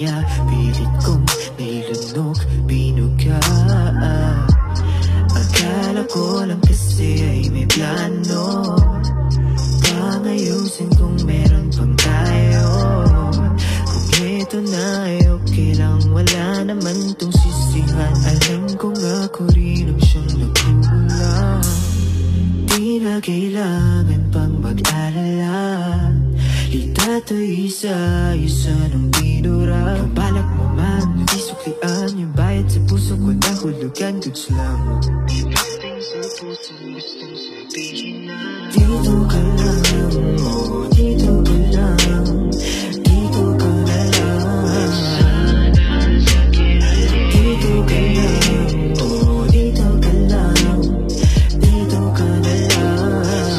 niya, pilit kong nailunok, binuga. Akala ko lang kasi ay may plano, pangayusin kung meron pang tayo. Kung ito na ay okay lang, wala naman tong sisihan. Alam kong ako rin ang siyang nagkulang, di na kailangan pang mag-alala. Litato isa-isa ng binura. Kung balak mo man, di suklian yung bayad sa puso ko na hulugan. Goods lang pagdating sa puso, gustong sabihin na dito ka lang, oh, dito ka lang, dito ka na lang. Dito ka lang, oh, dito ka lang, dito ka na lang.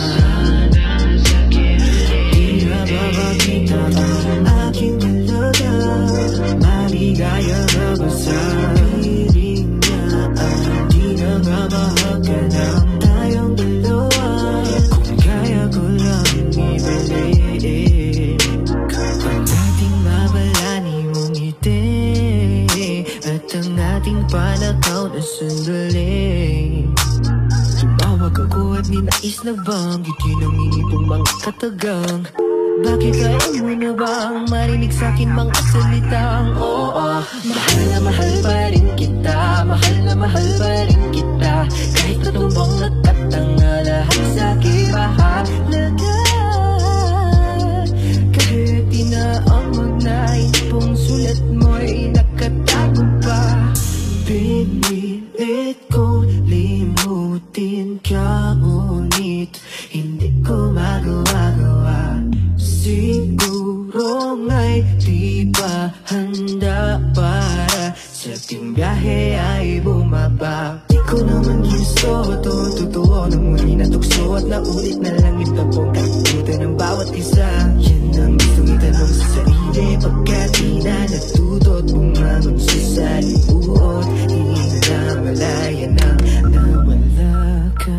Di na mabakita ang aking halaga, maligaya na ba sa piling niya? Di na nga mahagkanang tayong dalawa, kung kaya ko lang ibalik ang dating mabalani mong ngiti at ang ating panakaw na sandali. Tumawag ako at ninais na banggitin ang inipong mga katagang. Bakit ayaw mo na bang marinig sa'kin mga salitang oo? Mahal na mahal pa rin kita, mahal na mahal pa rin kita, kahit natumbang nagkatanga lahat sa'kin mahalaga. Kahit tinaamag na inipong sulat mo'y nakatago pa, pinilit kong limutin ka, ngunit hindi ko magawa-gawa. Siguro nga'y di pa handa para sa ating biyahe ay bumaba. Di ko naman ginusto ito, totoo na muli natukso at naulit na lang ito pong kakulitan ng bawat isa. Yan ang gustong itanong sa sarili, pagkat di na natuto at bumangon sa salibuot. Di na malaya nang nawala ka.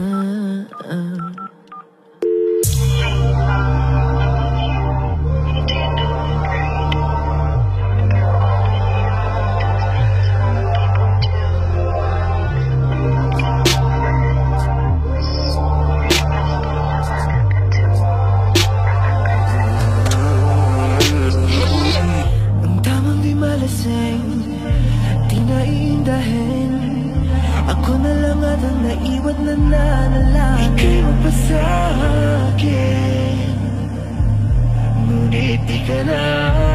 Di naiindahin, ako na lang at ang naiwan na nanalangin. Ika'y magpasa'kin, ngunit di ka na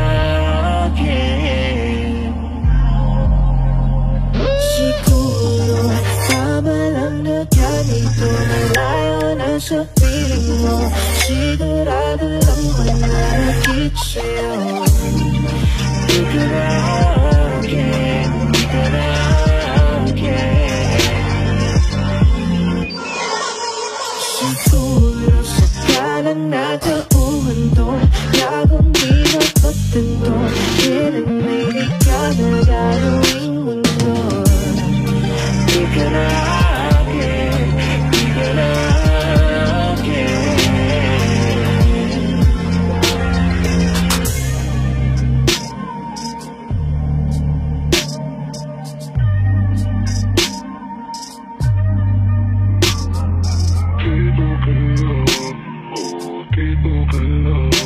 akin. Siguro tama lang na ganito, nalayo na sa piling mo. Sigurado lang manakit sa'yo. Di ka na akin, di ka na akin. Siguro sa kalang natauhan to, lagong di napatanto, kailan may di ka na gagawing mundo. Di ka na akin, di ka na akin. People can love.